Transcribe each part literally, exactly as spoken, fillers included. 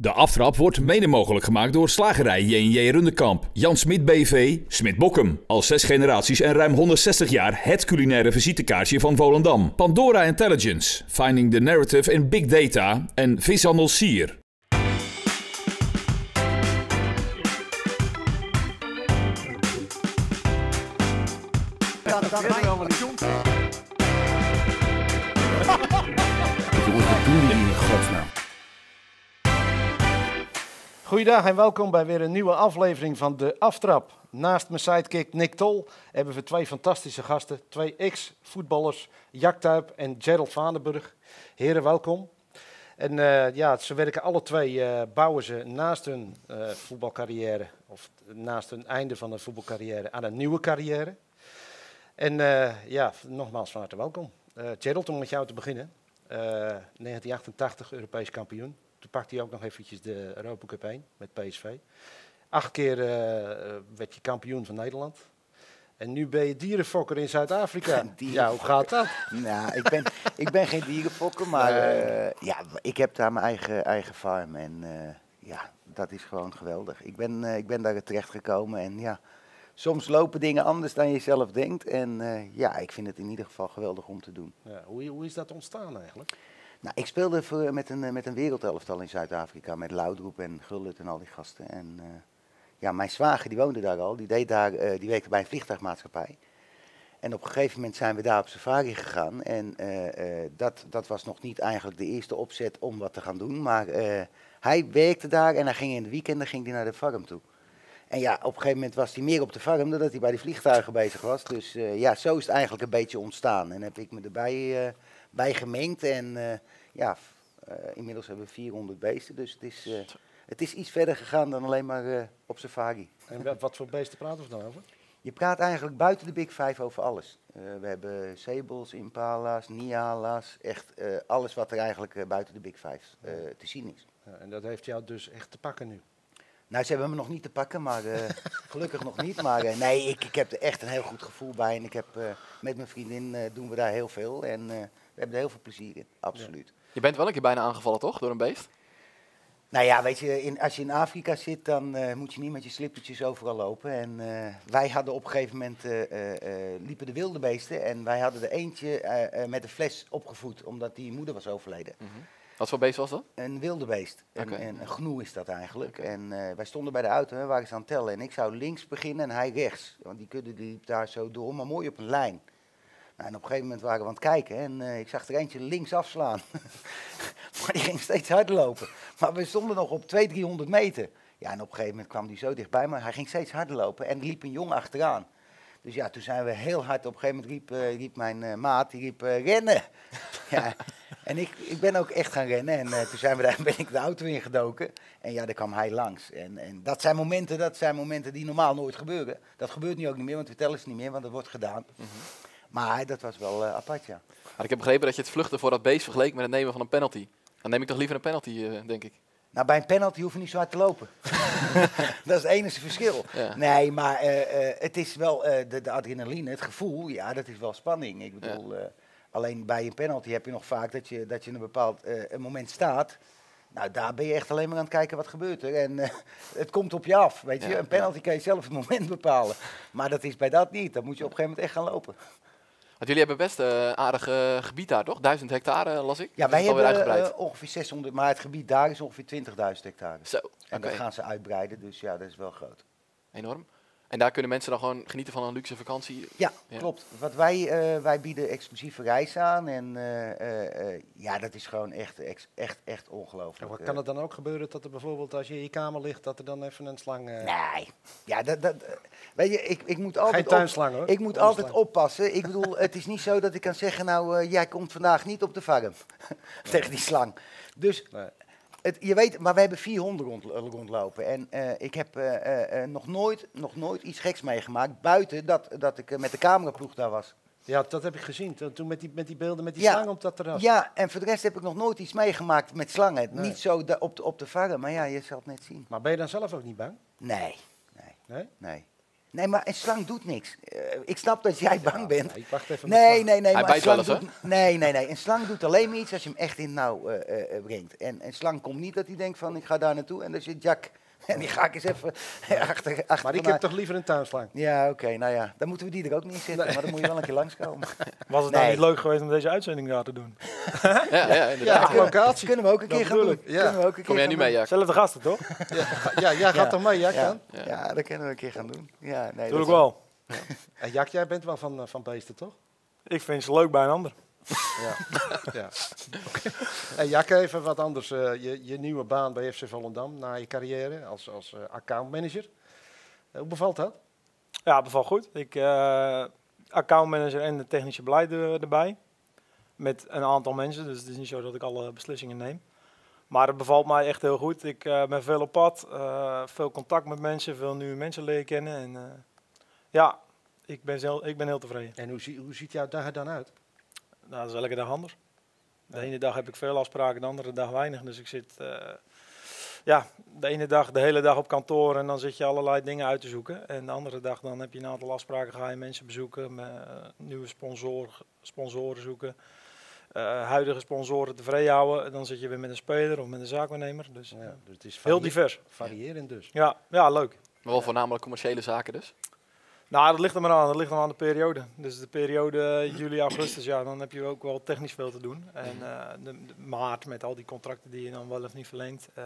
De aftrap wordt mede mogelijk gemaakt door slagerij J en J Rundekamp, Jan Smit B V, Smit Bokkum. Al zes generaties en ruim honderdzestig jaar het culinaire visitekaartje van Volendam. Pandora Intelligence, Finding the Narrative in Big Data en Vishandel Sier. Ja, dat kan helemaal niet. Jongens, wat doen jullie in godsnaam? Goeiedag en welkom bij weer een nieuwe aflevering van De Aftrap. Naast mijn sidekick Nick Tol hebben we twee fantastische gasten. Twee ex-voetballers, Jack Tuyp en Gerald Vaandenburg. Heren, welkom. En uh, ja, ze werken alle twee, uh, bouwen ze naast hun uh, voetbalcarrière, of naast hun einde van een voetbalcarrière, aan een nieuwe carrière. En uh, ja, nogmaals van harte welkom. Uh, Gerald, om met jou te beginnen. Uh, negentien achtentachtig Europees kampioen. Toen pakte hij ook nog eventjes de Europa Cup heen met P S V. Acht keer uh, werd je kampioen van Nederland. En nu ben je dierenfokker in Zuid-Afrika. Ja, hoe gaat dat? Nou, ik ben, ik ben geen dierenfokker, maar uh, ja, ik heb daar mijn eigen, eigen farm. En uh, ja, dat is gewoon geweldig. Ik ben, uh, ik ben daar terecht gekomen en ja, soms lopen dingen anders dan je zelf denkt. En uh, ja, ik vind het in ieder geval geweldig om te doen. Ja, hoe, hoe is dat ontstaan eigenlijk? Nou, ik speelde voor, met, een, met een wereldelftal in Zuid-Afrika, met Laudroep en Gullit en al die gasten. En uh, ja, mijn zwager die woonde daar al, die, deed daar, uh, die werkte bij een vliegtuigmaatschappij. En op een gegeven moment zijn we daar op safari gegaan. En uh, uh, dat, dat was nog niet eigenlijk de eerste opzet om wat te gaan doen. Maar uh, hij werkte daar en hij ging in de weekenden ging hij naar de farm toe. En ja, op een gegeven moment was hij meer op de farm dan dat hij bij die vliegtuigen bezig was. Dus uh, ja, zo is het eigenlijk een beetje ontstaan. En heb ik me erbij uh, bij gemengd. En uh, ja, uh, inmiddels hebben we vierhonderd beesten. Dus het is, uh, het is iets verder gegaan dan alleen maar uh, op safari. En wat voor beesten praten we dan over? Je praat eigenlijk buiten de Big Five over alles. Uh, we hebben sebels, impala's, niala's. Echt uh, alles wat er eigenlijk uh, buiten de Big Five uh, te zien is. Ja, en dat heeft jou dus echt te pakken nu? Nou, ze hebben me nog niet te pakken, maar uh, gelukkig nog niet. Maar uh, nee, ik, ik heb er echt een heel goed gevoel bij. En ik heb, uh, met mijn vriendin uh, doen we daar heel veel. En uh, we hebben er heel veel plezier in, absoluut. Ja. Je bent wel een keer bijna aangevallen, toch? Door een beest? Nou ja, weet je, in, als je in Afrika zit, dan uh, moet je niet met je slippertjes overal lopen. En uh, wij hadden op een gegeven moment, uh, uh, uh, liepen de wilde beesten. En wij hadden er eentje uh, uh, met een fles opgevoed, omdat die moeder was overleden. Mm-hmm. Wat voor beest was dat? Een wilde beest. Okay. Een, een gnoe is dat eigenlijk. Okay. En uh, wij stonden bij de auto, we waren ze aan het tellen. En ik zou links beginnen en hij rechts. Want die kudde die liep daar zo door, maar mooi op een lijn. Nou, en op een gegeven moment waren we aan het kijken en uh, ik zag er eentje links afslaan. Maar die ging steeds harder lopen. Maar we stonden nog op tweehonderd, driehonderd meter. Ja, en op een gegeven moment kwam die zo dichtbij, maar hij ging steeds harder lopen. En er liep een jongen achteraan. Dus ja, toen zijn we heel hard, op een gegeven moment riep, uh, riep mijn uh, maat, die riep uh, rennen. Ja, en ik, ik ben ook echt gaan rennen en uh, toen zijn we daar, ben ik de auto ingedoken. En ja, daar kwam hij langs. En, en dat zijn momenten, dat zijn momenten die normaal nooit gebeuren. Dat gebeurt nu ook niet meer, want we tellen ze niet meer, want dat wordt gedaan. Mm-hmm. Maar dat was wel uh, apart, ja. Maar ik heb begrepen dat je het vluchten voor dat beest vergeleek met het nemen van een penalty. Dan neem ik toch liever een penalty, uh, denk ik. Nou, bij een penalty hoef je niet zo hard te lopen. Dat is het enige verschil. Ja. Nee, maar uh, uh, het is wel uh, de, de adrenaline, het gevoel, ja, dat is wel spanning. Ik bedoel, ja. uh, alleen bij een penalty heb je nog vaak dat je, dat je in een bepaald uh, een moment staat. Nou, daar ben je echt alleen maar aan het kijken wat gebeurt er. En uh, het komt op je af, weet je. Ja, een penalty ja. kan je zelf het moment bepalen. Maar dat is bij dat niet. Dan moet je op een gegeven moment echt gaan lopen. Want jullie hebben best een uh, aardig uh, gebied daar, toch? Duizend hectare, las ik. Ja, wij hebben uh, ongeveer zeshonderd, maar het gebied daar is ongeveer twintigduizend hectare. Zo, en okay. dat gaan ze uitbreiden, dus ja, dat is wel groot. Enorm. En daar kunnen mensen dan gewoon genieten van een luxe vakantie? Ja, ja. Klopt. Wat wij, uh, wij bieden exclusieve reizen aan en uh, uh, uh, ja, dat is gewoon echt, echt, echt, echt ongelooflijk. Ja, kan het dan ook gebeuren dat er bijvoorbeeld als je in je kamer ligt, dat er dan even een slang... Uh... Nee, ja, dat, dat, weet je, ik, ik moet altijd, Geen tuinslang, hoor. Ik moet altijd oppassen. Ik bedoel, het is niet zo dat ik kan zeggen, nou, uh, jij komt vandaag niet op de farm. Nee. Tegen die slang. Dus... Nee. Het, je weet, maar we hebben vier honden rond, rondlopen en uh, ik heb uh, uh, nog, nooit, nog nooit iets geks meegemaakt, buiten dat, dat ik uh, met de cameraploeg daar was. Ja, dat heb ik gezien, toen met die, met die beelden met die ja, slang op dat terras. Ja, en voor de rest heb ik nog nooit iets meegemaakt met slangen. Nee. Niet zo de, op, de, op de farm, maar ja, je zal het net zien. Maar ben je dan zelf ook niet bang? Nee, nee, nee. nee. Nee, maar een slang doet niks. Uh, ik snap dat jij bang bent. Nee, wacht even. Nee, nee, nee. Hij maar bijt een wel slang eens, doet, nee, nee, nee. Een slang doet alleen maar iets als je hem echt in het nauw uh, uh, brengt. En een slang komt niet dat hij denkt van ik ga daar naartoe en dan zit Jack. En die ga ik eens even achter, achter Maar ik heb toch liever een tuinslang? Ja, oké, okay, nou ja. Dan moeten we die er ook niet in zetten, nee. Maar dan moet je wel een keer langskomen. Was het nee. nou niet leuk geweest om deze uitzending daar te doen? ja, ja, inderdaad. Ja, locatie. Kunnen we ook een keer gaan doen. Ja. We ook een Kom jij nu mee, Jack? Zelfde gasten, toch? Ja, ja jij gaat ja. toch mee, Jack, ja. dan? Ja. ja, dat kunnen we een keer gaan doen. Ja, nee, Doe ik wel. Ja. En Jack, jij bent wel van, uh, van beesten, toch? Ik vind ze leuk bij een ander. Ja. ja. Okay. En Jack, even wat anders. Uh, je, je nieuwe baan bij F C Volendam na je carrière als, als uh, accountmanager. Uh, hoe bevalt dat? Ja, het bevalt goed. Ik uh, accountmanager en de technische beleid er, erbij. Met een aantal mensen, dus het is niet zo dat ik alle beslissingen neem. Maar het bevalt mij echt heel goed. Ik uh, ben veel op pad, uh, veel contact met mensen, veel nieuwe mensen leren kennen. En uh, ja, ik ben, heel, ik ben heel tevreden. En hoe, zie, hoe ziet jouw dag er dan uit? Nou, dat is elke dag anders. De ene dag heb ik veel afspraken, de andere dag weinig. Dus ik zit uh, ja, de ene dag de hele dag op kantoor en dan zit je allerlei dingen uit te zoeken. En de andere dag dan heb je een aantal afspraken, ga je mensen bezoeken, met, uh, nieuwe sponsor, sponsoren zoeken. Uh, huidige sponsoren tevreden houden. Dan zit je weer met een speler of met een zaakwaarnemer. Dus, uh, ja, dus het is heel divers. Variërend dus. Ja, ja, leuk. Maar wel voornamelijk commerciële zaken dus? Nou, dat ligt er maar aan. Dat ligt er aan de periode. Dus de periode juli, augustus, ja, dan heb je ook wel technisch veel te doen. En uh, de, de maart met al die contracten die je dan wel of niet verleent. Uh,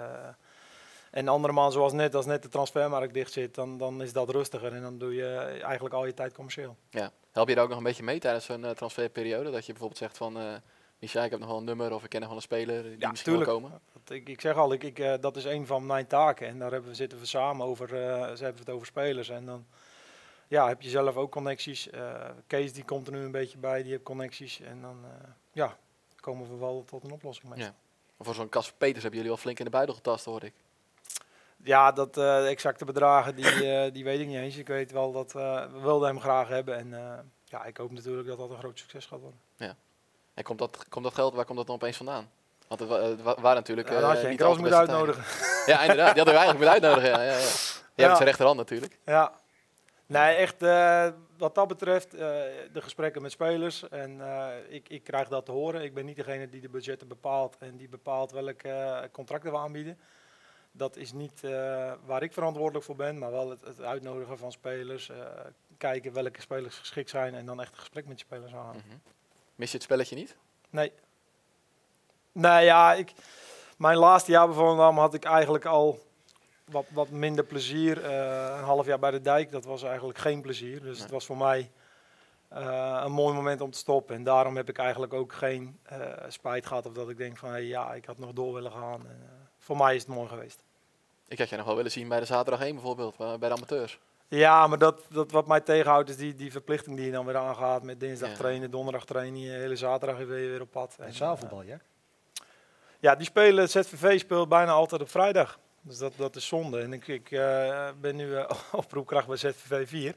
en andere maanden zoals net, als net de transfermarkt dicht zit, dan, dan is dat rustiger. En dan doe je eigenlijk al je tijd commercieel. Ja. Help je daar ook nog een beetje mee tijdens zo'n uh, transferperiode? Dat je bijvoorbeeld zegt van, uh, Micha, ik heb nog wel een nummer of ik ken nog wel een speler die ja, misschien tuurlijk. wil komen? Ik, ik zeg al, ik, ik, uh, dat is een van mijn taken. En daar hebben we, zitten we samen over, uh, ze hebben het over spelers. En dan ja, heb je zelf ook connecties. Uh, Kees die komt er nu een beetje bij, die heeft connecties. En dan uh, ja, komen we wel tot een oplossing mee. Ja. Voor zo'n Casper Peters hebben jullie wel flink in de buidel getast, hoor ik. Ja, dat uh, exacte bedragen, die, uh, die weet ik niet eens. Ik weet wel dat uh, we wilden hem graag hebben. En uh, ja, ik hoop natuurlijk dat dat een groot succes gaat worden. Ja. En komt dat, komt dat geld, waar komt dat dan opeens vandaan? Want het, wa het wa waren natuurlijk... Ja, dan had je uh, een Kroos moeten uitnodigen. Ja, inderdaad. Die hadden we eigenlijk moeten uitnodigen. Ja, ja, ja. Jij bent zijn rechterhand natuurlijk. Ja. Nee, echt uh, wat dat betreft, uh, de gesprekken met spelers. En uh, ik, ik krijg dat te horen. Ik ben niet degene die de budgetten bepaalt en die bepaalt welke uh, contracten we aanbieden. Dat is niet uh, waar ik verantwoordelijk voor ben, maar wel het, het uitnodigen van spelers. Uh, kijken welke spelers geschikt zijn en dan echt een gesprek met die spelers aan. Mm-hmm. Mis je het spelletje niet? Nee. Nee, ja, ik, mijn laatste jaar bij Volendam had ik eigenlijk al wat, wat minder plezier. Uh, een half jaar bij de Dijk, dat was eigenlijk geen plezier. Dus nee. Het was voor mij uh, een mooi moment om te stoppen. En daarom heb ik eigenlijk ook geen uh, spijt gehad of dat ik denk van hey, ja, ik had nog door willen gaan. En, uh, voor mij is het mooi geweest. Ik had jij nog wel willen zien bij de zaterdag één bijvoorbeeld, bij de amateurs. Ja, maar dat, dat wat mij tegenhoudt is die, die verplichting die je dan weer aangaat met dinsdag ja. trainen, donderdag trainen, de hele zaterdag weer, weer op pad. En, en zaalvoetbal, ja? Ja, die spelen, Z V V speelt bijna altijd op vrijdag. Dus dat, dat is zonde. En ik, ik uh, ben nu uh, oproepkracht bij Z V V vier.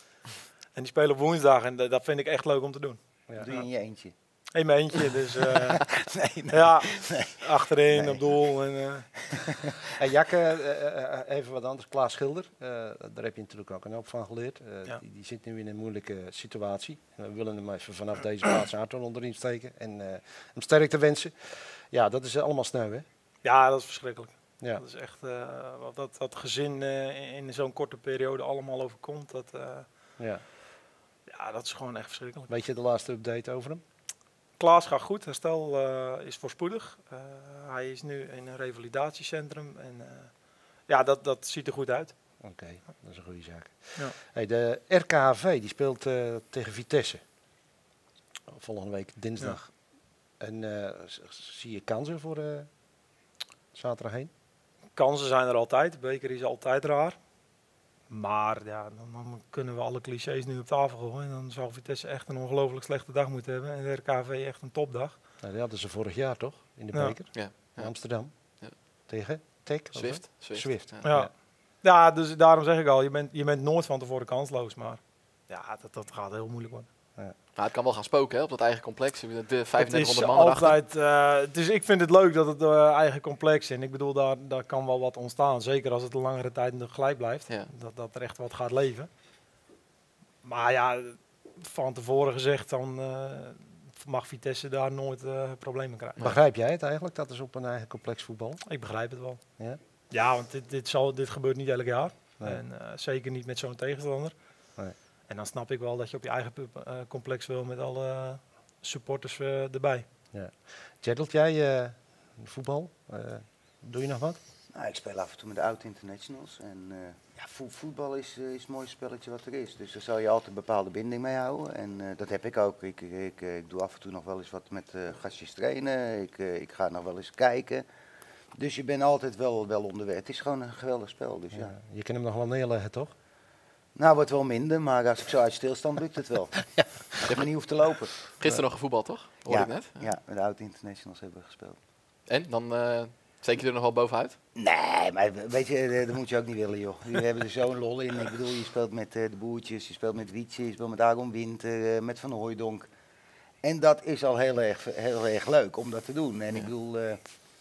En die spelen op woensdag en dat vind ik echt leuk om te doen. Ja. Doe je in je eentje? In mijn eentje, dus uh, nee, nee, ja, nee. achterin, nee. op doel. En, uh. en Jakke, uh, uh, even wat anders, Klaas Schilder, uh, daar heb je natuurlijk ook een hoop van geleerd. Uh, ja. die, die zit nu in een moeilijke situatie. We willen hem even vanaf deze plaats hard onderin steken en uh, hem sterkte wensen. Ja, dat is allemaal sneu, hè? Ja, dat is verschrikkelijk. Ja. Dat is echt, uh, wat dat, dat gezin uh, in zo'n korte periode allemaal overkomt, dat, uh, ja. ja, dat is gewoon echt verschrikkelijk. Weet je de laatste update over hem? Klaas gaat goed, herstel uh, is voorspoedig. Uh, hij is nu in een revalidatiecentrum en uh, ja, dat, dat ziet er goed uit. Oké, okay, dat is een goede zaak. Ja. Hey, de R K H V die speelt uh, tegen Vitesse. Volgende week dinsdag. Ja. En uh, zie je kansen voor uh, zaterdag heen? Kansen zijn er altijd, de beker is altijd raar. Maar ja, dan, dan kunnen we alle clichés nu op tafel gooien. En dan zou Vitesse echt een ongelooflijk slechte dag moeten hebben. En de R K H V echt een topdag. Nou, die hadden ze vorig jaar toch? In de ja. beker? Ja. In Amsterdam. Ja. Tegen Tech? Swift. Swift. Swift. Ja. Ja. Ja, dus daarom zeg ik al, je bent, je bent nooit van tevoren kansloos. Maar ja, dat, dat gaat heel moeilijk worden. Ja. Maar het kan wel gaan spoken hè, op dat eigen complex. De vijfendertighonderd man altijd, uh, het is, ik vind het leuk dat het uh, eigen complex is. En ik bedoel, daar, daar kan wel wat ontstaan. Zeker als het een langere tijd gelijk blijft. Ja. Dat, dat er echt wat gaat leven. Maar ja, van tevoren gezegd, dan uh, mag Vitesse daar nooit uh, problemen krijgen. Begrijp jij het eigenlijk, dat is op een eigen complex voetbal? Ik begrijp het wel. Ja, ja want dit, dit, zal, dit gebeurt niet elk jaar. Nee. En uh, zeker niet met zo'n tegenstander. Nee. En dan snap ik wel dat je op je eigen uh, complex wil met alle supporters uh, erbij. Ja. Gerald, jij uh, voetbal, uh, doe je nog wat? Nou, ik speel af en toe met de oud-internationals. En uh, ja, vo voetbal is, uh, is het mooiste spelletje wat er is. Dus daar zal je altijd een bepaalde binding mee houden. En uh, dat heb ik ook. Ik, ik, ik, ik doe af en toe nog wel eens wat met uh, gastjes trainen. Ik, uh, ik ga nog wel eens kijken. Dus je bent altijd wel, wel onderweg. Het is gewoon een geweldig spel. Dus ja. Ja. Je kunt hem nog wel neerleggen, toch? Nou, wordt wel minder, maar als ik zo uit stilstand lukt het wel. Ja. Dat je niet hoeft te lopen. Gisteren nog gevoetbald, toch? Hoorde Ja, ik net. ja, met de oud-internationals hebben we gespeeld. En, dan uh, steek je er nog wel bovenuit? Nee, maar weet je, dat moet je ook niet willen, joh. We hebben er zo'n lol in. Ik bedoel, je speelt met uh, de Boertjes, je speelt met Wietse, je speelt met Aaron Winter, uh, met Van Hooijdonk. En dat is al heel erg, heel erg leuk om dat te doen. En ja. ik bedoel, uh,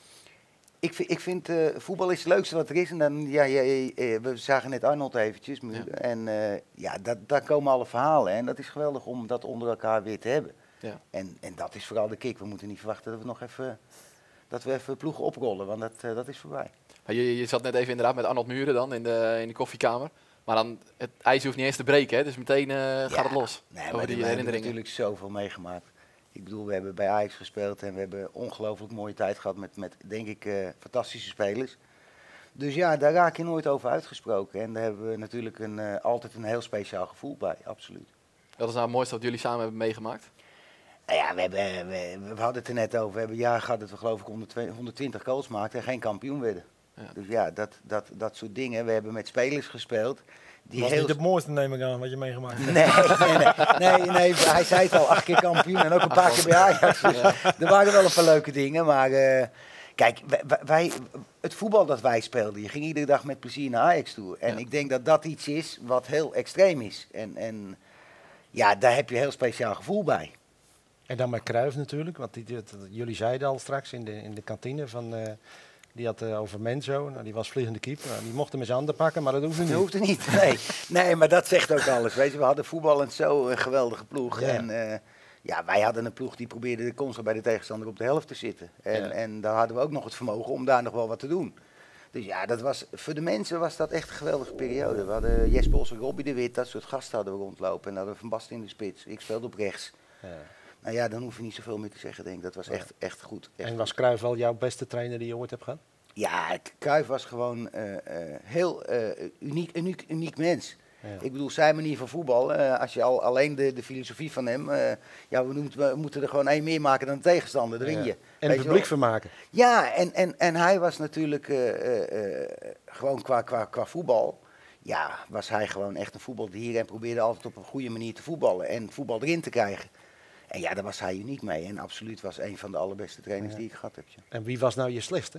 ik, ik vind uh, voetbal is het leukste wat er is. En dan, ja, ja, ja, we zagen net Arnold eventjes. Ja. En uh, ja, dat, daar komen alle verhalen. En dat is geweldig om dat onder elkaar weer te hebben. Ja. En, en dat is vooral de kick. We moeten niet verwachten dat we nog even, dat we even ploegen oprollen, want dat, uh, dat is voorbij. Je, je zat net even inderdaad met Arnold Muren dan in de, in de koffiekamer. Maar dan, het ijs hoeft niet eens te breken, hè? Dus meteen uh, ja. gaat het los. Nee, maar die we hebben natuurlijk zoveel meegemaakt. Ik bedoel, we hebben bij Ajax gespeeld en we hebben ongelooflijk mooie tijd gehad met, met denk ik, uh, fantastische spelers. Dus ja, daar raak je nooit over uitgesproken. En daar hebben we natuurlijk een, uh, altijd een heel speciaal gevoel bij, absoluut. Wat is nou het mooiste wat jullie samen hebben meegemaakt? Nou ja, we, hebben, we, we hadden het er net over. We hebben jaren gehad dat we geloof ik honderdtwintig goals maakten en geen kampioen werden. Ja. Dus ja, dat, dat, dat soort dingen. We hebben met spelers gespeeld. Die was heel niet het mooiste, neem ik aan, wat je meegemaakt hebt. Nee, nee, nee, nee, hij zei het al, acht keer kampioen en ook een paar keer bij Ajax. Dus ja. Er waren wel een paar leuke dingen, maar uh, kijk, wij, wij, het voetbal dat wij speelden, je ging iedere dag met plezier naar Ajax toe. En ja. ik denk dat dat iets is wat heel extreem is. En, en ja, daar heb je een heel speciaal gevoel bij. En dan met Cruijff natuurlijk, want die, die, jullie zeiden al straks in de, in de kantine van... Uh, Die had uh, over Menzo, nou, die was vliegende keeper. Nou, die mocht hem eens handen pakken, maar dat hoefde niet. Dat hoefde niet, nee. Nee, maar dat zegt ook alles. Weet je, we hadden voetballend zo een geweldige ploeg. Ja. En uh, ja, wij hadden een ploeg die probeerde constant bij de tegenstander op de helft te zitten. En, ja. en daar hadden we ook nog het vermogen om daar nog wel wat te doen. Dus ja, dat was, voor de mensen was dat echt een geweldige periode. We hadden Jesper Os en Robbie de Wit, dat soort gasten hadden we rondlopen. En dan hadden we Van Basten in de spits. Ik speelde op rechts. Ja. Nou ja, dan hoef je niet zoveel meer te zeggen, denk ik. Dat was echt, echt goed. Echt en was Cruijff wel jouw beste trainer die je ooit hebt gehad? Ja, Cruijff was gewoon uh, uh, heel uh, uniek, uniek, uniek mens. Ja. Ik bedoel, zijn manier van voetbal, uh, als je al alleen de, de filosofie van hem, uh, ja, we, noemt, we moeten er gewoon één meer maken dan de tegenstander, daar win je. Ja. En het publiek vermaken. Ja, en, en, en hij was natuurlijk uh, uh, uh, gewoon qua, qua, qua voetbal, ja, was hij gewoon echt een voetbaldier en probeerde altijd op een goede manier te voetballen en voetbal erin te krijgen. En ja, daar was hij uniek mee en absoluut was een van de allerbeste trainers ja. die ik gehad heb. Ja. En wie was nou je slechtste?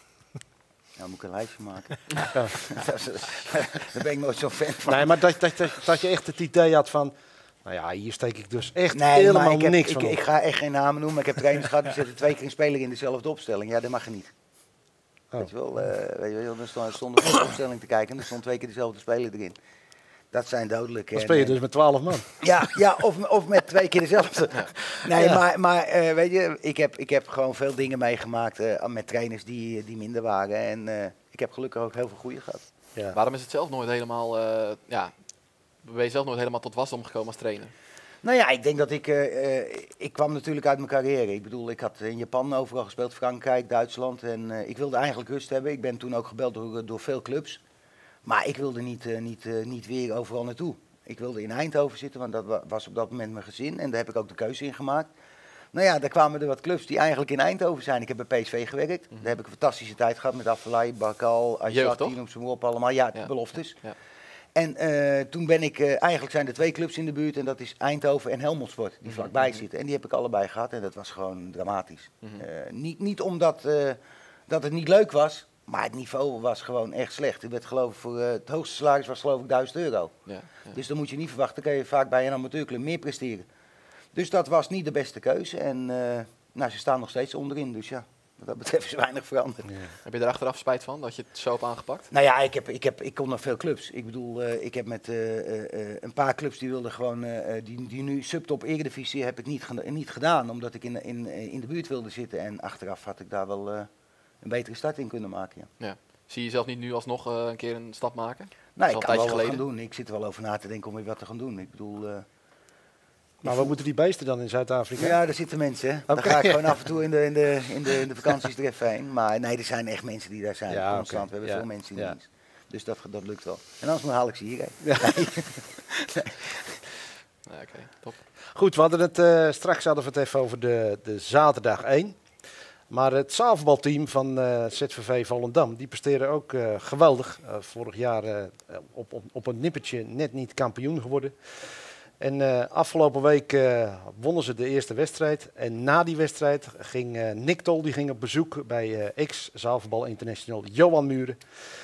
Nou, moet ik een lijstje maken. Ja. Daar ben ik nooit zo fan van. Nee, maar dat, dat, dat, dat je echt het idee had van... Nou ja, hier steek ik dus echt nee, helemaal ik heb, niks ik, van ik, ik ga echt geen namen noemen, maar ik heb trainers gehad die zetten twee keer een speler in dezelfde opstelling. Ja, dat mag je niet. Oh. Weet je wel, uh, weet je wel, dan stonden we op de opstelling te kijken en er stond twee keer dezelfde speler erin. Dat zijn dodelijke. Dan speel je dus met twaalf man. Ja, ja of, of met twee keer dezelfde. Nee, ja. maar, maar uh, weet je, ik heb, ik heb gewoon veel dingen meegemaakt uh, met trainers die, die minder waren. En uh, ik heb gelukkig ook heel veel goede gehad. Ja. Waarom is het zelf nooit helemaal, uh, ja, ben je zelf nooit helemaal tot wasdom gekomen als trainer? Nou ja, ik denk dat ik, uh, uh, ik kwam natuurlijk uit mijn carrière. Ik bedoel, ik had in Japan overal gespeeld, Frankrijk, Duitsland. En uh, ik wilde eigenlijk rust hebben. Ik ben toen ook gebeld door, door veel clubs. Maar ik wilde niet, uh, niet, uh, niet weer overal naartoe. Ik wilde in Eindhoven zitten, want dat was op dat moment mijn gezin. En daar heb ik ook de keuze in gemaakt. Nou ja, daar kwamen er wat clubs die eigenlijk in Eindhoven zijn. Ik heb bij P S V gewerkt. Mm-hmm. Daar heb ik een fantastische tijd gehad met Afellay, Bakal, Aysat, noem ze maar op allemaal. Ja, ja. beloftes. Ja. En uh, toen ben ik, uh, eigenlijk zijn er twee clubs in de buurt. En dat is Eindhoven en Helmond Sport, die mm-hmm. vlakbij mm-hmm. zitten. En die heb ik allebei gehad en dat was gewoon dramatisch. Mm-hmm. uh, niet, niet omdat uh, dat het niet leuk was. Maar het niveau was gewoon echt slecht. Ik werd, geloof ik, voor, uh, het hoogste salaris was geloof ik duizend euro. Ja, ja. Dus dan moet je niet verwachten, dan kan je vaak bij een amateurclub meer presteren. Dus dat was niet de beste keuze. En uh, nou, ze staan nog steeds onderin, dus ja. Wat dat betreft is weinig veranderd. Ja. Heb je er achteraf spijt van dat je het zo hebt aangepakt? Nou ja, ik, heb, ik, heb, ik kom naar veel clubs. Ik bedoel, uh, ik heb met uh, uh, een paar clubs die wilden gewoon, uh, die, die nu subtop Eredivisie heb ik niet, geda- niet gedaan. Omdat ik in, in, in de buurt wilde zitten. En achteraf had ik daar wel uh, een betere start in kunnen maken. Ja. Ja. Zie je jezelf niet nu alsnog uh, een keer een stap maken? Nou, al ik een kan wel tijdje wat gaan geleden. doen. Ik zit er wel over na te denken om weer wat te gaan doen. Ik bedoel... Uh, Maar wat moeten die beesten dan in Zuid-Afrika? Ja, daar zitten mensen. Hè. Daar Okay. ga ik gewoon af en toe in de, in de, in de, in de vakanties er even heen. Maar nee, er zijn echt mensen die daar zijn. Ja, constant. okay. We hebben Ja. veel mensen in Ja. dienst. Dus dat, dat lukt wel. En anders haal ik ze hierheen. Ja. Nee. Ja, Oké, okay, top. Goed, we hadden het uh, straks hadden we het even over de, de zaterdag één. Maar het zaalvoetbalteam van uh, Z V V Volendam, die presteren ook uh, geweldig. Uh, vorig jaar uh, op, op, op een nippertje net niet kampioen geworden. En uh, afgelopen week uh, wonnen ze de eerste wedstrijd. En na die wedstrijd ging uh, Nick Tol die ging op bezoek bij uh, ex-zaalvoetbal international Johan Muren.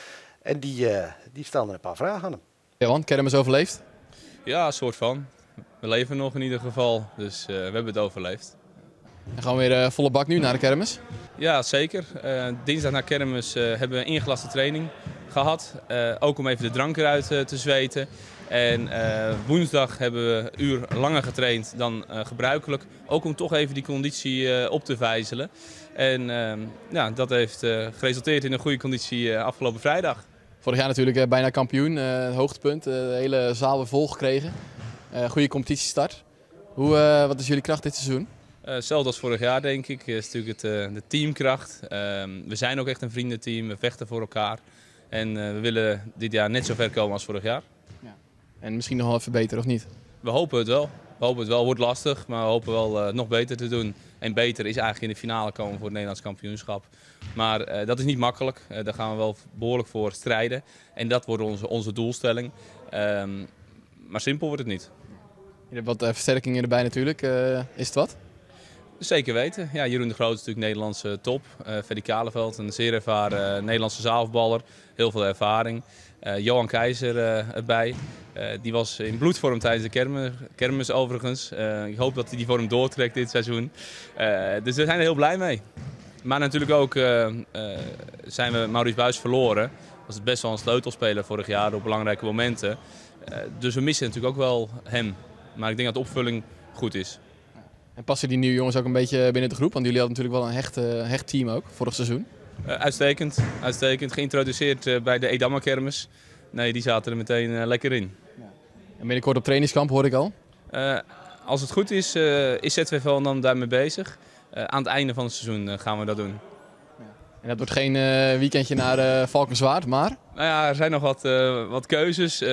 En die, uh, die stelde een paar vragen aan hem. Johan, kermis overleefd? Ja, een soort van. We leven nog in ieder geval, dus uh, we hebben het overleefd. En gaan we weer uh, volle bak nu naar de kermis? Ja, zeker. Uh, dinsdag na kermis uh, hebben we een ingelaste training gehad. Uh, ook om even de drank eruit uh, te zweten. En uh, woensdag hebben we een uur langer getraind dan uh, gebruikelijk. Ook om toch even die conditie uh, op te vijzelen. En uh, ja, dat heeft uh, geresulteerd in een goede conditie uh, afgelopen vrijdag. Vorig jaar natuurlijk uh, bijna kampioen, uh, het hoogtepunt. Uh, de hele zaal weer vol gekregen. Uh, goede competitiestart. Hoe, uh, wat is jullie kracht dit seizoen? Uh, hetzelfde als vorig jaar, denk ik. Het is natuurlijk het, uh, de teamkracht. Uh, we zijn ook echt een vriendenteam. We vechten voor elkaar. En uh, we willen dit jaar net zo ver komen als vorig jaar. Ja. En misschien nog wel even beter, of niet? We hopen het wel. We hopen het wel. Wordt lastig, maar we hopen wel uh, nog beter te doen. En beter is eigenlijk in de finale komen voor het Nederlands kampioenschap. Maar uh, dat is niet makkelijk. Uh, daar gaan we wel behoorlijk voor strijden. En dat wordt onze, onze doelstelling. Um, maar simpel wordt het niet. Je hebt wat uh, versterkingen erbij natuurlijk. Uh, is het wat? Zeker weten. Ja, Jeroen de Groot is natuurlijk Nederlandse top. Uh, Freddy Kaleveld, een zeer ervaren uh, Nederlandse zaalvoetballer. Heel veel ervaring. Uh, Johan Keizer uh, erbij. Uh, die was in bloedvorm tijdens de kermis, kermis overigens. Uh, ik hoop dat hij die vorm doortrekt dit seizoen. Uh, dus we zijn er heel blij mee. Maar natuurlijk ook uh, uh, zijn we Maurice Buijs verloren. Was het best wel een sleutelspeler vorig jaar op belangrijke momenten. Uh, dus we missen natuurlijk ook wel hem. Maar ik denk dat de opvulling goed is. En passen die nieuwe jongens ook een beetje binnen de groep? Want jullie hadden natuurlijk wel een hecht, uh, hecht team ook, vorig seizoen. Uh, uitstekend, uitstekend. Geïntroduceerd uh, bij de Edamma kermis. Nee, die zaten er meteen uh, lekker in. Ja. En binnenkort op trainingskamp hoor ik al. Uh, als het goed is, uh, is Z V V dan daarmee bezig. Uh, aan het einde van het seizoen uh, gaan we dat doen. Ja. En dat wordt geen uh, weekendje naar uh, Valkenswaard, maar? Nou ja, er zijn nog wat, uh, wat keuzes. Uh,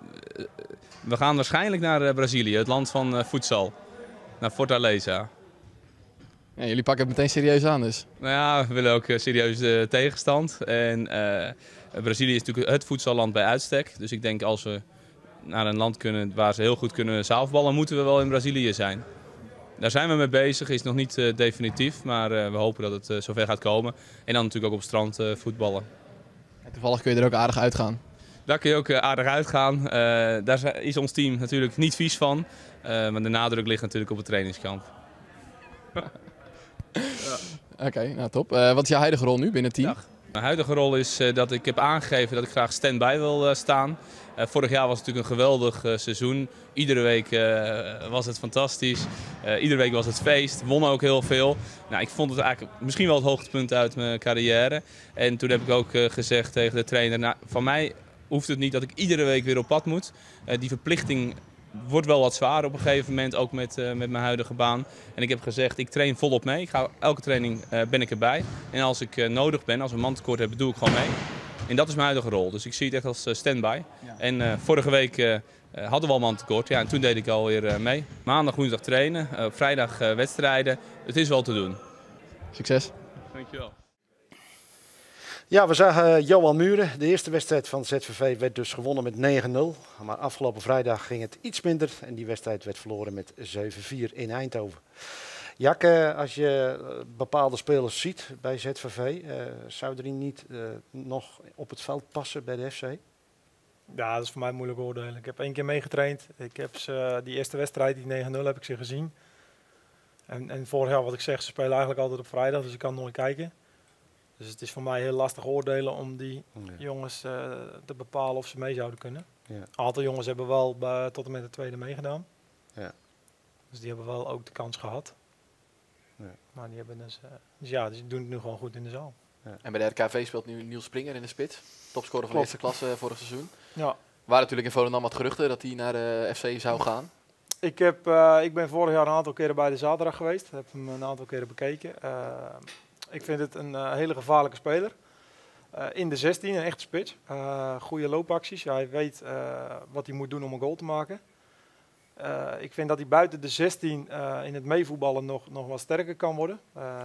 we gaan waarschijnlijk naar uh, Brazilië, het land van uh, voedsel. Naar Fortaleza. Ja, jullie pakken het meteen serieus aan dus. Nou ja, we willen ook uh, serieus uh, tegenstand. En uh, Brazilië is natuurlijk het voedselland bij uitstek. Dus ik denk als we naar een land kunnen waar ze heel goed kunnen zaalvoetballen, moeten we wel in Brazilië zijn. Daar zijn we mee bezig, is nog niet uh, definitief, maar uh, we hopen dat het uh, zover gaat komen. En dan natuurlijk ook op strand uh, voetballen. En toevallig kun je er ook aardig uitgaan. Daar kun je ook uh, aardig uitgaan. Uh, daar is ons team natuurlijk niet vies van. Uh, maar de nadruk ligt natuurlijk op het trainingskamp. Ja. Oké, okay, nou top. Uh, wat is jouw huidige rol nu binnen het team? Ja. Mijn huidige rol is uh, dat ik heb aangegeven dat ik graag stand-by wil uh, staan. Uh, vorig jaar was het natuurlijk een geweldig uh, seizoen. Iedere week uh, was het fantastisch. Uh, iedere week was het feest. Won ook heel veel. Nou, ik vond het eigenlijk misschien wel het hoogtepunt uit mijn carrière. En toen heb ik ook uh, gezegd tegen de trainer, nou, van mij hoeft het niet dat ik iedere week weer op pad moet. Uh, die verplichting wordt wel wat zwaar op een gegeven moment, ook met, uh, met mijn huidige baan. En ik heb gezegd, ik train volop mee. Ik ga, elke training uh, ben ik erbij. En als ik uh, nodig ben, als we een mantekort hebben, doe ik gewoon mee. En dat is mijn huidige rol. Dus ik zie het echt als uh, stand-by. Ja. En uh, vorige week uh, uh, hadden we al mantekort. Ja, en toen deed ik alweer uh, mee. Maandag, woensdag trainen. Uh, op vrijdag uh, wedstrijden. Het is wel te doen. Succes. Dankjewel. Ja, we zagen Johan Muren. De eerste wedstrijd van Z V V werd dus gewonnen met negen nul. Maar afgelopen vrijdag ging het iets minder. En die wedstrijd werd verloren met zeven vier in Eindhoven. Jack, als je bepaalde spelers ziet bij Z V V, uh, zou die niet uh, nog op het veld passen bij de F C? Ja, dat is voor mij moeilijk oordelen. Ik heb één keer meegetraind. Ik heb ze, die eerste wedstrijd, die negen nul, heb ik ze gezien. En, en vorig jaar wat ik zeg, ze spelen eigenlijk altijd op vrijdag, dus ik kan nooit kijken. Dus het is voor mij heel lastig oordelen om die Ja. jongens uh, te bepalen of ze mee zouden kunnen. Ja. Een aantal jongens hebben wel bij, tot en met de tweede meegedaan. Ja. Dus die hebben wel ook de kans gehad. Ja. Maar die hebben dus, uh, dus ja, die doen het nu gewoon goed in de zaal. Ja. En bij de R K V speelt nu Niels Springer in de spits. Topscorer van de Klopt. eerste klasse vorig seizoen. Ja. Er waren natuurlijk in Volendam wat geruchten dat hij naar de F C zou gaan. Ik, heb, uh, ik ben vorig jaar een aantal keren bij de zaterdag geweest. Heb hem een aantal keren bekeken. Uh, ik vind het een uh, hele gevaarlijke speler. Uh, in de zestien, een echte spits. Uh, goede loopacties. Ja, hij weet uh, wat hij moet doen om een goal te maken. Uh, ik vind dat hij buiten de zestien uh, in het meevoetballen nog, nog wat sterker kan worden. Uh,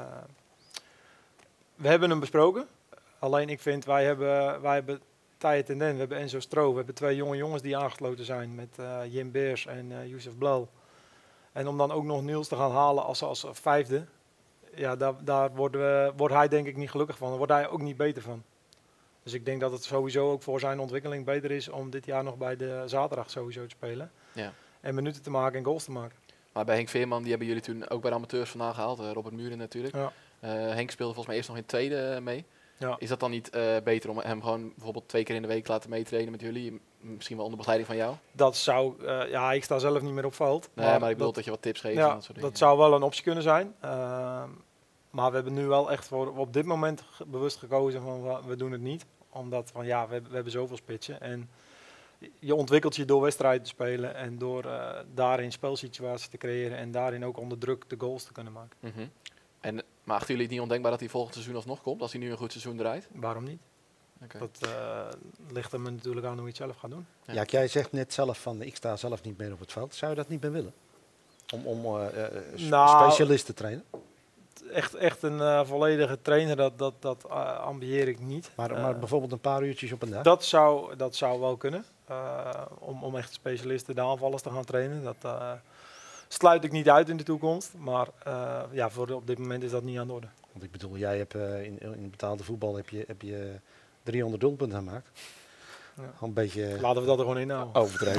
we hebben hem besproken. Alleen ik vind, wij hebben, wij hebben Taye Tenden, we hebben Enzo Stro, we hebben twee jonge jongens die aangesloten zijn met uh, Jim Beers en uh, Youssef Blauw. En om dan ook nog Niels te gaan halen als, als vijfde, ja, daar, daar worden we, wordt hij denk ik niet gelukkig van. Daar wordt hij ook niet beter van. Dus ik denk dat het sowieso ook voor zijn ontwikkeling beter is om dit jaar nog bij de zaterdag sowieso te spelen. Ja. En minuten te maken en goals te maken. Maar bij Henk Veerman, die hebben jullie toen ook bij de amateurs vandaan gehaald. Uh, Robert Muren natuurlijk. Ja. Uh, Henk speelde volgens mij eerst nog in het tweede uh, mee. Ja. Is dat dan niet uh, beter om hem gewoon bijvoorbeeld twee keer in de week laten meetrainen met jullie? M- Misschien wel onder begeleiding van jou? Dat zou, uh, ja, ik sta zelf niet meer op veld. Nee, maar, maar ik bedoel dat, dat, je wat tips geeft. ja, en dat soort dingen. dat zou wel een optie kunnen zijn. Uh, maar we hebben nu wel echt voor op dit moment ge- bewust gekozen van we, we doen het niet. Omdat van ja, we, hebben- we hebben zoveel spitsen. En je ontwikkelt je door wedstrijden te spelen en door uh, daarin spelsituaties te creëren en daarin ook onder druk de goals te kunnen maken. Mm-hmm. En, maar achten jullie het niet ondenkbaar dat hij volgend seizoen alsnog komt, als hij nu een goed seizoen draait? Waarom niet? Okay. Dat uh, ligt er natuurlijk aan hoe je het zelf gaat doen. Ja. Ja, jij zegt net zelf van ik sta zelf niet meer op het veld. Zou je dat niet meer willen? Om, om uh, uh, s- Nou, specialist te trainen? Echt, echt een uh, volledige trainer, dat, dat, dat uh, ambieer ik niet. Maar, Uh, maar bijvoorbeeld een paar uurtjes op een dag? dat, zou, dat zou wel kunnen. Uh, om, om echt specialisten, de aanvallers te gaan trainen. Dat uh, sluit ik niet uit in de toekomst. Maar uh, ja, voor de, op dit moment is dat niet aan de orde. Want ik bedoel, jij hebt uh, in, in betaalde voetbal heb je, heb je driehonderd doelpunten gemaakt. Ja. Een beetje Laten we dat er gewoon in houden. overdreven.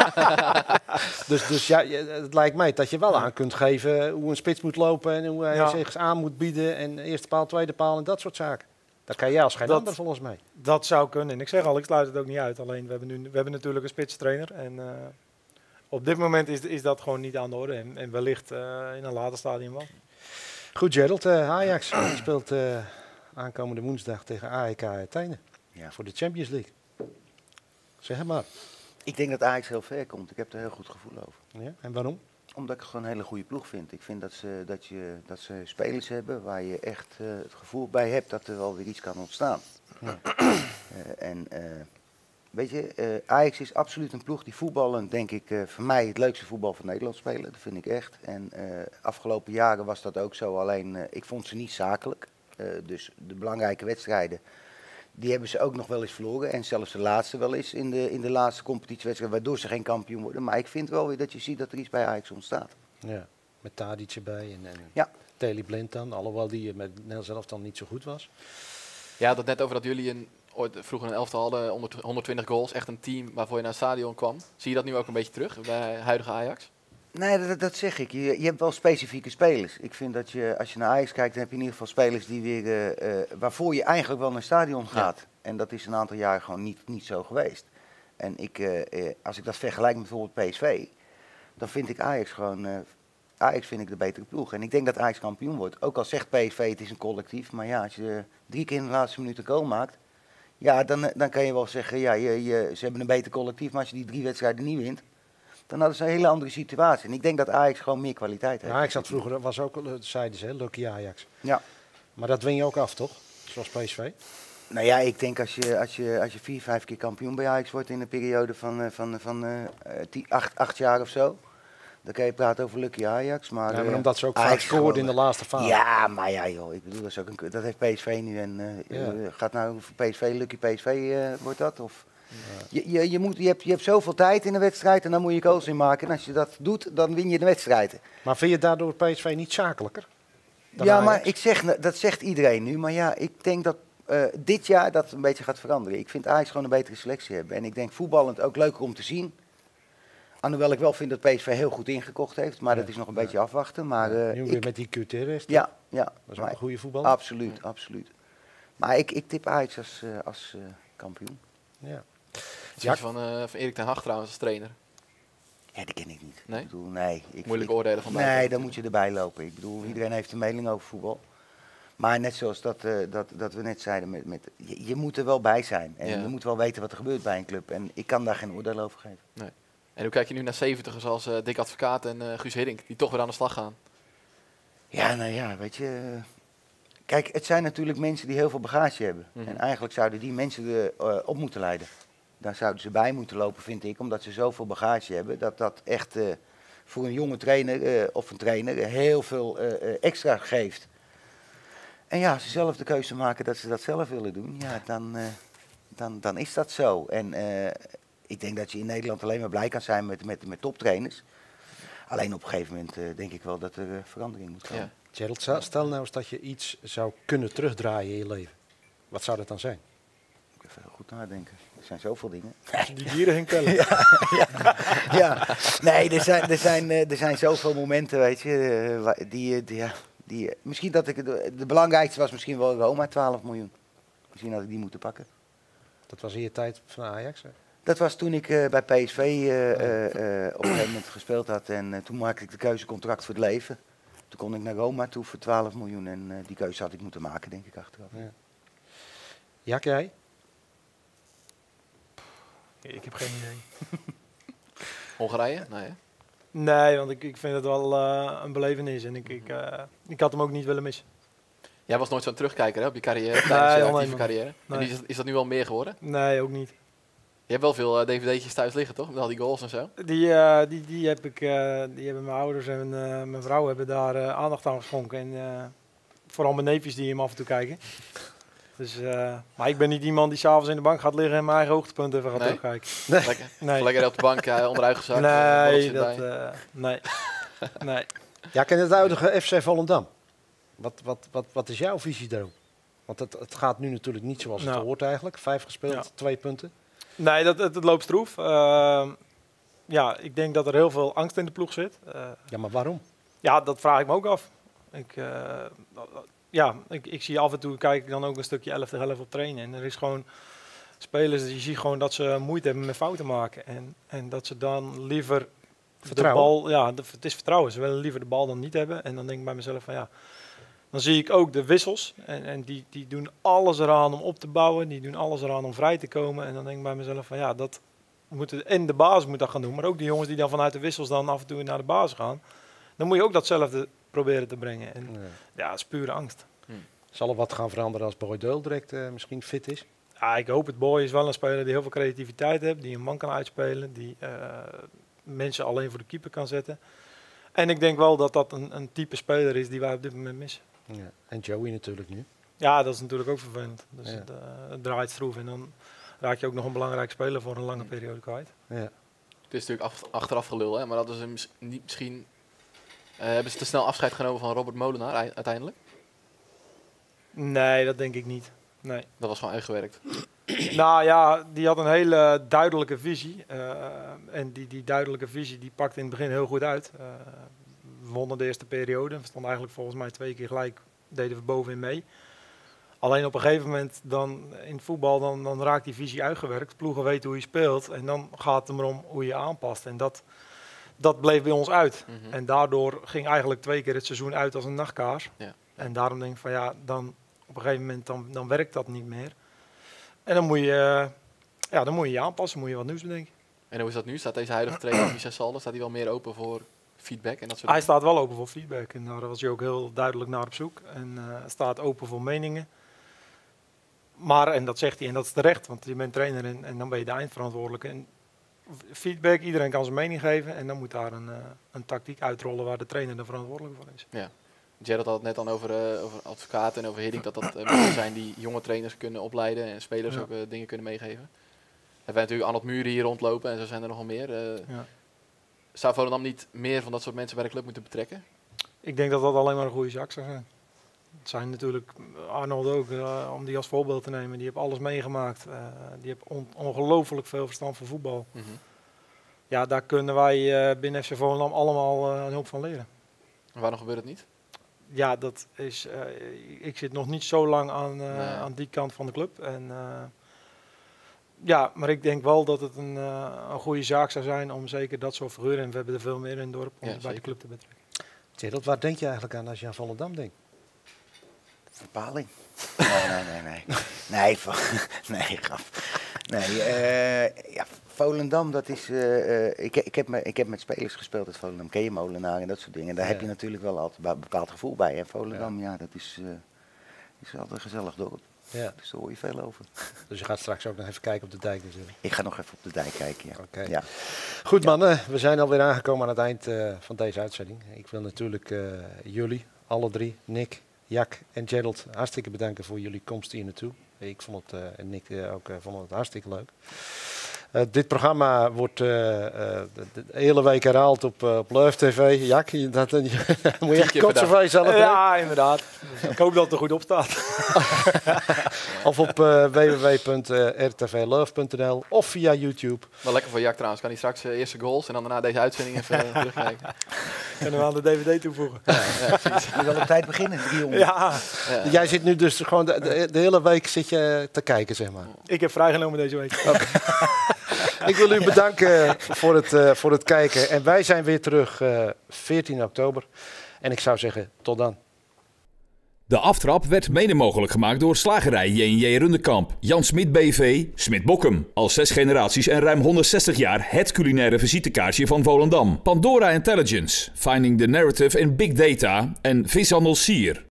dus dus ja, je- het lijkt mij dat je wel aan kunt geven hoe een spits moet lopen en hoe hij Ja. zich aan moet bieden. En eerste paal, tweede paal en dat soort zaken. Dat kan jij als geen Dat- ander volgens mij. Dat zou kunnen. En ik zeg al, ik sluit het ook niet uit. Alleen we hebben, nu, we hebben natuurlijk een spitstrainer. En uh, op dit moment is, is dat gewoon niet aan de orde. En, en wellicht uh, in een later stadium wel. Goed Gerald, uh, Ajax speelt uh, aankomende woensdag tegen A E K Athene Ja. voor de Champions League. Zeg het maar. Ik denk dat Ajax heel ver komt. Ik heb er een heel goed gevoel over. Ja? En waarom? Omdat ik het gewoon een hele goede ploeg vind. Ik vind dat ze, dat je, dat ze spelers hebben waar je echt uh, het gevoel bij hebt dat er wel weer iets kan ontstaan. Ja. Uh, en uh, weet je, uh, Ajax is absoluut een ploeg die voetballen, denk ik, uh, voor mij het leukste voetbal van Nederland spelen. Dat vind ik echt. En uh, afgelopen jaren was dat ook zo. Alleen, uh, ik vond ze niet zakelijk. Uh, dus de belangrijke wedstrijden, die hebben ze ook nog wel eens verloren. En zelfs de laatste wel eens in de, in de laatste competitiewedstrijd, waardoor ze geen kampioen worden. Maar ik vind wel weer dat je ziet dat er iets bij Ajax ontstaat. Ja, met Tadic erbij en, en Ja. Daley Blind dan. Alhoewel die met Nederland zelf dan niet zo goed was. Je had het net over dat jullie een, ooit vroeger een elftal hadden, onder honderdtwintig goals. Echt een team waarvoor je naar het stadion kwam. Zie je dat nu ook een beetje terug bij huidige Ajax? Nee, dat, dat zeg ik. Je, je hebt wel specifieke spelers. Ik vind dat je, als je naar Ajax kijkt, dan heb je in ieder geval spelers die weer, uh, uh, waarvoor je eigenlijk wel naar het stadion gaat. Ja. En dat is een aantal jaren gewoon niet, niet zo geweest. En ik, uh, uh, als ik dat vergelijk met bijvoorbeeld P S V, dan vind ik Ajax gewoon, uh, Ajax vind ik de betere ploeg. En ik denk dat Ajax kampioen wordt. Ook al zegt P S V het is een collectief, maar ja, als je drie keer in de laatste minuut een goal maakt, ja, dan, dan kan je wel zeggen, ja, je, je, ze hebben een beter collectief, maar als je die drie wedstrijden niet wint, dan hadden ze een hele andere situatie. En ik denk dat Ajax gewoon meer kwaliteit heeft. Ja, Ajax had vroeger, was ook, zeiden ze, hè, lucky Ajax. Ja. Maar dat win je ook af, toch? Zoals P S V. Nou ja, ik denk als je, als je, als je vier, vijf keer kampioen bij Ajax wordt in een periode van, van, van uh, tien, acht, acht jaar of zo, dan kan je praten over lucky Ajax. Maar, Ja, maar uh, omdat ze ook Ajax vaak scoorden gewoon- in de laatste fase. Ja, maar ja joh, ik bedoel, dat, is ook een, dat heeft P S V nu en uh, Ja. uh, gaat nou voor P S V, lucky P S V uh, wordt dat? Of, je, je, je, moet, je, hebt, je hebt zoveel tijd in de wedstrijd en dan moet je goals in maken. En als je dat doet, dan win je de wedstrijden. Maar vind je daardoor P S V niet zakelijker? dan Ja, Ajax? maar ik zeg, dat zegt iedereen nu. Maar ja, ik denk dat uh, dit jaar dat een beetje gaat veranderen. Ik vind Ajax gewoon een betere selectie hebben. En ik denk voetballend ook leuker om te zien. Alhoewel ik wel vind dat P S V heel goed ingekocht heeft, maar Ja. dat is nog een beetje afwachten. Maar, uh, nu weer ik, met die Gutierrez. ja, ja. Dat is ook maar, een goede voetbal. absoluut, absoluut. Maar ik, ik tip Ajax als, uh, als uh, kampioen. Ja. Wat vind je van, uh, van Erik ten Hag trouwens als trainer? Ja, die ken ik niet. Nee? Ik bedoel, nee. Ik, Moeilijk ik, oordelen van Nee, buiten. dan moet je erbij lopen. Ik bedoel, iedereen heeft een mening over voetbal. Maar net zoals dat, uh, dat, dat we net zeiden, met, met, je, je moet er wel bij zijn. En Ja. je moet wel weten wat er gebeurt bij een club. En ik kan daar geen oordeel over geven. Nee. En hoe kijk je nu naar zeventigers als uh, Dick Advocaat en uh, Guus Hiddink, die toch weer aan de slag gaan? Ja, nou ja, weet je. Kijk, het zijn natuurlijk mensen die heel veel bagage hebben. Mhm. En eigenlijk zouden die mensen er uh, op moeten leiden. Daar zouden ze bij moeten lopen, vind ik, omdat ze zoveel bagage hebben. Dat dat echt uh, voor een jonge trainer uh, of een trainer uh, heel veel uh, uh, extra geeft. En ja, als ze zelf de keuze maken dat ze dat zelf willen doen, ja, dan, uh, dan, dan is dat zo. En uh, ik denk dat je in Nederland alleen maar blij kan zijn met, met, met toptrainers. Alleen op een gegeven moment uh, denk ik wel dat er uh, verandering moet komen. Ja. Gerald, sta- stel nou eens dat je iets zou kunnen terugdraaien in je leven. Wat zou dat dan zijn? Ik moet even goed nadenken. Er zijn zoveel dingen. Die dieren ging tellen. Ja, nee, er zijn, er, zijn, uh, er zijn zoveel momenten, weet je, uh, wa- die, uh, die, ja, die uh, misschien dat ik, de, de belangrijkste was misschien wel Roma, twaalf miljoen. Misschien had ik die moeten pakken. Dat was in je tijd van Ajax. Hè? Dat was toen ik uh, bij P S V uh, uh, uh, op een gegeven moment gespeeld had en uh, toen maakte ik de keuze contract voor het leven. Toen kon ik naar Roma toe voor twaalf miljoen en uh, die keuze had ik moeten maken, denk ik, achteraf. Ja. Jak, jij? Ik heb geen idee. Hongarije? Nee, hè? Nee, want ik, ik vind het wel uh, een belevenis en ik, ik, uh, ik had hem ook niet willen missen. Jij was nooit zo'n terugkijker hè, op je carrière, tijdens Nee, je nee, actieve man. carrière. Nee. En is, is dat nu al meer geworden? Nee, ook niet. Je hebt wel veel uh, D V D'tjes thuis liggen, toch? Met al die goals en zo. Die, uh, die, die, heb ik, uh, die hebben mijn ouders en uh, mijn vrouw hebben daar uh, aandacht aan geschonken. En uh, vooral mijn neefjes die hem af en toe kijken. Dus, uh, maar ik ben niet iemand die s'avonds in de bank gaat liggen en mijn eigen hoogtepunt even gaat Nee? terugkijken. Lekker, Nee, lekker op de bank, uh, onderuit gezakt. uh, nee, borreltje dat, erbij. uh, nee. nee. Ja, ken het huidige F C Volendam. Wat, wat, wat, wat is jouw visie daarop? Want het, het gaat nu natuurlijk niet zoals het Nou. hoort eigenlijk. Vijf gespeeld, Ja. twee punten. Nee, dat, het, het loopt stroef. Uh, ja, ik denk dat er heel veel angst in de ploeg zit. Uh, Ja, maar waarom? ja, dat vraag ik me ook af. Ik, uh, ja, ik, ik zie af en toe, kijk ik dan ook een stukje elf tegen elf op trainen. En er is gewoon spelers, je ziet gewoon dat ze moeite hebben met fouten maken. En, en dat ze dan liever Vertrouwen. de bal, ja, de, het is vertrouwen. Ze willen liever de bal dan niet hebben. En dan denk ik bij mezelf van ja, dan zie ik ook de wissels. En, en die, die doen alles eraan om op te bouwen. Die doen alles eraan om vrij te komen. En dan denk ik bij mezelf van ja, dat moeten, en de basis moet dat gaan doen. Maar ook die jongens die dan vanuit de wissels dan af en toe naar de basis gaan. Dan moet je ook datzelfde proberen te brengen. En Ja. ja, het is pure angst. Zal er wat gaan veranderen als Boy Deul direct uh, misschien fit is? Ja, ik hoop het. Boy is wel een speler die heel veel creativiteit heeft. Die een man kan uitspelen. Die uh, mensen alleen voor de keeper kan zetten. En ik denk wel dat dat een, een type speler is die wij op dit moment missen. Ja. En Joey natuurlijk nu. Ja, dat is natuurlijk ook vervelend. Dus Ja. het, uh, het draait stroef en dan raak je ook nog een belangrijk speler voor een lange periode kwijt. Ja. Het is natuurlijk af, achteraf gelul, hè, maar dat is een, mis- niet misschien... Uh, hebben ze te snel afscheid genomen van Robert Molenaar ei- uiteindelijk? Nee, dat denk ik niet. Nee. Dat was gewoon uitgewerkt. Nou ja, die had een hele duidelijke visie. Uh, en die, die duidelijke visie die pakte in het begin heel goed uit. Uh, we wonnen de eerste periode. We stonden eigenlijk volgens mij twee keer gelijk, deden we bovenin mee. Alleen op een gegeven moment dan, in het voetbal dan, dan raakt die visie uitgewerkt. Ploegen weten hoe je speelt en dan gaat het erom hoe je je aanpast. En dat, dat bleef bij ons uit. Mhm. En daardoor ging eigenlijk twee keer het seizoen uit als een nachtkaars. Ja. En daarom denk ik van ja, dan op een gegeven moment dan, dan werkt dat niet meer. En dan moet je, uh, ja, dan moet je je aanpassen, moet je wat nieuws bedenken. En hoe is dat nu? Staat deze huidige trainer, Michel Salder, staat hij wel meer open voor feedback en dat soort Hij dingen? staat wel open voor feedback en daar was hij ook heel duidelijk naar op zoek. En uh, staat open voor meningen. Maar, en dat zegt hij, en dat is terecht, want je bent trainer en, en dan ben je de eindverantwoordelijke. En feedback, iedereen kan zijn mening geven en dan moet daar een, uh, een tactiek uitrollen waar de trainer de verantwoordelijk voor is. Gerald had het net dan over, uh, over advocaten en over Hiddink, dat dat uh, mensen zijn die jonge trainers kunnen opleiden en spelers Ja. ook uh, dingen kunnen meegeven. Hebben wij natuurlijk Arnold Muren hier rondlopen en zo zijn er nogal meer. Uh, Ja. Zou Volendam niet meer van dat soort mensen bij de club moeten betrekken? Ik denk dat dat alleen maar een goede zaak zou zijn. Het zijn natuurlijk, Arnold ook, uh, om die als voorbeeld te nemen, die heeft alles meegemaakt. Uh, die heeft on ongelooflijk veel verstand van voetbal. Mhm. ja, daar kunnen wij uh, binnen F C Volendam allemaal uh, een hoop van leren. En waarom gebeurt het niet? Ja, dat is, uh, ik zit nog niet zo lang aan, uh, Nee. aan die kant van de club. En, uh, ja, maar ik denk wel dat het een, uh, een goede zaak zou zijn om zeker dat soort figuren, en we hebben er veel meer in het dorp, om Ja, ze bij de zeker. club te betrekken. Gerald, waar denk je eigenlijk aan als je aan Volendam denkt? Verpaling. Nee, nee, nee, nee. Nee, van- nee, grap. Nee, eh, ja, Volendam, dat is... eh, eh, ik, ik, heb me, ik heb met spelers gespeeld uit Volendam, ken je Molenaar en dat soort dingen. Daar Ja. heb je natuurlijk wel altijd een bepaald gevoel bij. En Volendam, ja, dat is, eh, is altijd een gezellig dorp. Ja. Dus daar hoor je veel over. Dus je gaat straks ook nog even kijken op de dijk natuurlijk. Ik ga nog even op de dijk kijken, ja. Oké. Ja. Goed mannen, we zijn alweer aangekomen aan het eind uh, van deze uitzending. Ik wil natuurlijk uh, jullie, alle drie, Nick, Jack en Gerald, hartstikke bedanken voor jullie komst hier naartoe. Ik vond het, uh, en Nick uh, ook, uh, vond het hartstikke leuk. Uh, dit programma wordt uh, uh, de, de hele week herhaald op, uh, op Leuf T V. Jack, je- dat, uh, moet je echt keer per kotsen van jezelf. hè? Ja, inderdaad. Ik hoop dat het er goed op staat. Of op uh, w w w punt r t v leuf punt n l of via YouTube. Wel lekker voor Jack trouwens. Kan hij straks uh, eerste goals en dan daarna deze uitzending even uh, terugkijken. Kunnen we aan de D V D toevoegen. Je wil op tijd beginnen, drie jongen. Ja, Ja. Jij zit nu dus gewoon de, de, de hele week zit je te kijken, zeg maar. ik heb vrijgenomen deze week. Ik wil u bedanken voor het, uh, voor het kijken. En wij zijn weer terug uh, veertien oktober. En ik zou zeggen, tot dan. De aftrap werd mede mogelijk gemaakt door Slagerij J en J Rundekamp, Jan Smit B V, Smit Bokkum. Al zes generaties en ruim honderdzestig jaar het culinaire visitekaartje van Volendam. Pandora Intelligence, Finding the Narrative in Big Data en Vishandel Sier.